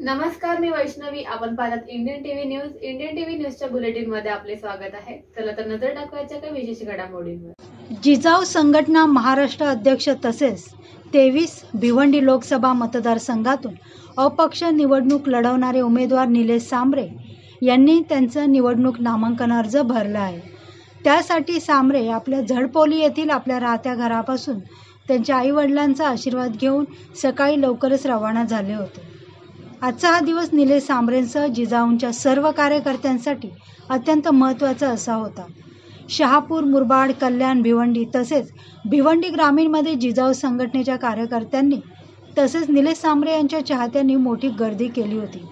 नमस्कार, मी वैष्णवी. आपण पाहतात Indian TV news. Indian TV न्यूजच्या बुलेटिन मध्ये आपले स्वागत आहे. चला तर नजर टाकवायच्या काही विशेष घडामोडींवर. जिजाऊ संघटना महाराष्ट्र अध्यक्ष तसेच 23 भिवंडी लोकसभा मतदारसंघातून अपक्ष निवडणूक लढवणारे उमेदवार निलेश सांबरे यांनी त्यांचा निवडणूक नामांकन अर्ज भरला आहे. त्यासाठी सांबरे आपल्या झडपोली येथील आपल्या राहत्या घरापासून त्यांच्या आईवडिलांचा आशीर्वाद घेऊन सकाळी लवकरच रवाना झाले होते. आजचा हा दिवस निलेश सांबरेंसह जिजाऊंच्या सर्व कार्यकर्त्यांसाठी अत्यंत महत्त्वाचा असा होता. शहापूर, मुरबाड, कल्याण, भिवंडी तसेच भिवंडी ग्रामीणमध्ये जिजाऊ संघटनेच्या कार्यकर्त्यांनी तसेच निलेश सांबरे यांच्या चाहत्यांनी मोठी गर्दी केली होती.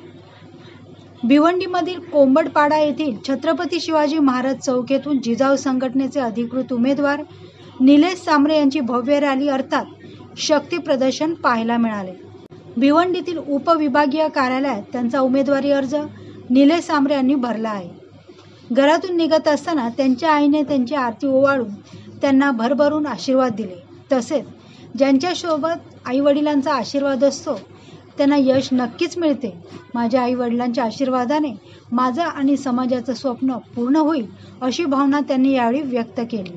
भिवंडीमधील कोंबडपाडा येथील छत्रपती शिवाजी महाराज चौक येथून जिजाऊ संघटनेचे अधिकृत उमेदवार निलेश सांबरे यांची भव्य रॅली अर्थात शक्ती प्रदर्शन पाहायला मिळाले. भिवंडीतील उपविभागीय कार्यालयात त्यांचा उमेदवारी अर्ज निलेश सांबरे यांनी भरला आहे. घरातून निघत असताना त्यांच्या आईने त्यांची आरती ओवाळून त्यांना भरभरून आशीर्वाद दिले. तसेच ज्यांच्यासोबत आईवडिलांचा आशीर्वाद असतो त्यांना यश नक्कीच मिळते. माझ्या आईवडिलांच्या आशीर्वादाने माझं आणि समाजाचं स्वप्न पूर्ण होईल अशी भावना त्यांनी यावेळी व्यक्त केली.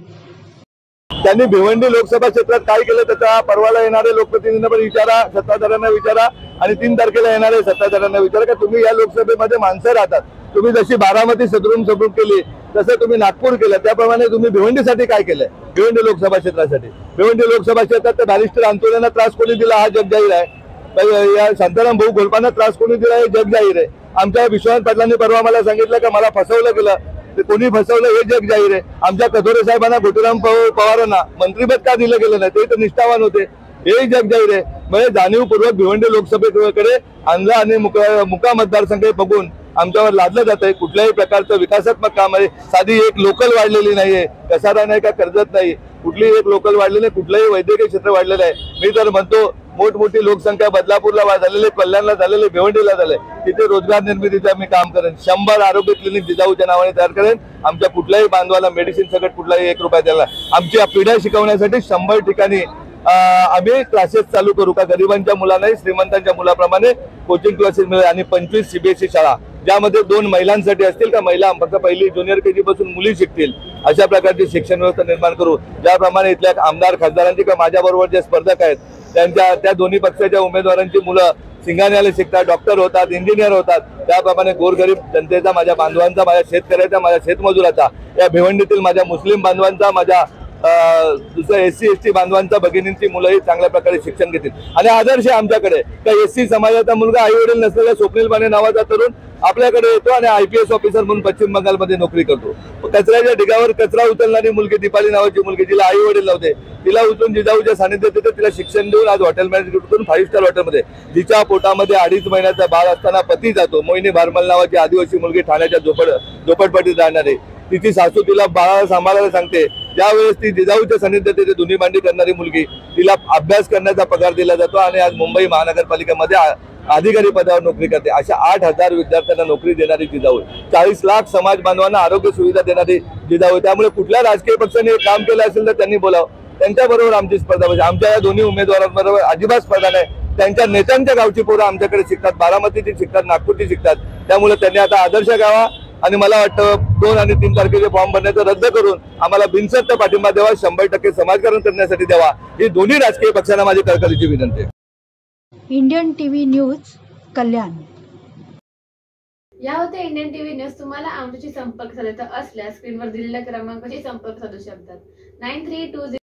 त्यांनी भिवंडी लोकसभा क्षेत्रात काय केलं त्याचा परवाला येणारे लोकप्रतिनिधींना पण विचारा, सत्ताधाऱ्यांना विचारा आणि 3 तारखेला येणारे सत्ताधाऱ्यांना विचारा की तुम्ही या लोकसभेमध्ये माणसं राहतात. तुम्ही जशी बारामती सदरून केली तसं तुम्ही नागपूर केलं, त्याप्रमाणे तुम्ही भिवंडीसाठी काय केलंय? भिवंडी लोकसभा क्षेत्रासाठी भिवंडी लोकसभा क्षेत्रात त्या बॅरिस्टर आंदोलनाला त्रास कोणी दिला हा जग जाहीर आहे. या शांताराम भाऊ घोलपांना त्रास कोणी दिला हे जग जाहीर आहे. आमच्या विश्वनाथ पाटलांनी परवा मला सांगितलं की मला फसवलं गेलं, ते कोणी फसवलं हे जग जाहीर आहे. आमच्या कथोरे साहेबांना गोटीराम पवारांना मंत्रिपद का दिलं गेलं नाही, ते तर निष्ठावान होते, हे जग जाहीर आहे. म्हणजे जाणीवपूर्वक भिवंडी लोकसभेकडे आणला आणि मुका मतदारसंघ बघून आमच्यावर लादलं जात आहे. कुठल्याही प्रकारचं विकासात्मक काम आहे. साधी एक लोकल वाढलेली नाहीये, कसारा नाही का कर्जत नाही, कुठली एक लोकल वाढलेली नाही, कुठलंही वैद्यकीय क्षेत्र वाढलेलं आहे. मी तर म्हणतो मोठमोठी लोकसंख्या बदलापूरला झालेली, कल्याणला झालेली, भिवंडीला झाले, तिथे रोजगार निर्मितीचं मी काम करेन. 100 आरोग्य क्लिनिक जिजाऊच्या नावाने तयार करेन. आमच्या कुठल्याही बांधवाला मेडिसिन सकट कुठलाही 1 रुपया द्यायला. आमच्या पिढ्या शिकवण्यासाठी 100 ठिकाणी आम्ही क्लासेस चालू करू का गरिबांच्या मुलांनाही श्रीमंतांच्या मुलाप्रमाणे कोचिंग क्लासेस मिळेल. आणि 25 CBSE शाळा ज्यामध्ये 2 महिलांसाठी असतील का महिला फक्त पहिली ज्युनियर KG पासून मुली शिकतील अशा प्रकारची शिक्षण व्यवस्था निर्माण करू. ज्याप्रमाणे इथल्या आमदार खासदारांची का माझ्याबरोबर जे स्पर्धक आहेत त्या दोन्ही पक्षाच्या उमेदवारांची मुलं सिंगाण्याला शिकतात, डॉक्टर होतात, इंजिनियर होतात, त्याप्रमाणे गोरगरीब जनतेचा, माझ्या बांधवांचा, माझ्या शेतकऱ्याचा, माझ्या शेतमजुराचा, या भिवंडीतील माझ्या मुस्लिम बांधवांचा, माझ्या दुसऱ्या SC ST बांधवांचा, भगिनींची मुलंही चांगल्या प्रकारे शिक्षण घेतील. आणि आदर्श आमच्याकडे त्या SC समाजाचा मुलगा आई वडील नसलेला स्वप्नील माने नावाचा तरुण आपल्याकडे येतो आणि IPS ऑफिसर म्हणून पश्चिम बंगालमध्ये नोकरी करतो. कचऱ्याच्या ढिगावर कचरा उचलणारी मुलगी दीपाली नावाची मुलगी, जिला आई वडील नव्हते, तिला उचलून जिजाऊच्या सानिध्यात येते, तिला शिक्षण देऊन आज हॉटेल मॅनेजमेंट करून 5 स्टार हॉटेलमध्ये, जिच्या पोटामध्ये 2.5 महिन्याचा बाळ असताना पती जातो. मोहिनी भारमल नावाची आदिवासी मुलगी ठाण्याच्या झोपडपट्टीत राहणारी, तिची सासू तिला बाळाला सांभाळायला सांगते. ज्यावेळेस ती जिजाऊच्या सानिध्यात येते धुनी भांडी करणारी मुलगी, तिला अभ्यास करण्याचा पगार दिला जातो आणि आज मुंबई महानगरपालिकेमध्ये अधिकारी पदावर नोकरी करते. अशा 8,000 विद्यार्थ्यांना नोकरी देणारी जिजाऊ, 40 लाख समाज बांधवांना आरोग्य सुविधा देणारी जिजाऊ. त्यामुळे कुठल्या राजकीय पक्षाने काम केलं असेल तर त्यांनी बोलावं, त्यांच्याबरोबर आमची स्पर्धा पाहिजे. आमच्या या दोन्ही उमेदवारांबरोबर अजिबात स्पर्धा नाही. त्यांच्या नेत्यांच्या गावची पोरं आमच्याकडे शिकतात, बारामतीची शिकतात, नागपूरची शिकतात. त्यामुळे त्यांनी आता आदर्श घ्यावा आणि मला वाटतं 2 आणि 3 तारखेचे फॉर्म भरण्याचं रद्द करून आम्हाला बिनशर्त पाठिंबा द्यावा, 100% समाजकारण करण्यासाठी द्यावा, ही दोन्ही राजकीय पक्षांना माझी कळकळीची विनंती आहे. Indian TV news, Kalyan. या होत्या इंडियन टीव्ही न्यूज. तुम्हाला आमच्याशी संपर्क साधायचा असल्यास स्क्रीनवर दिलेल्या क्रमांकाशी संपर्क साधू शकतात. 9320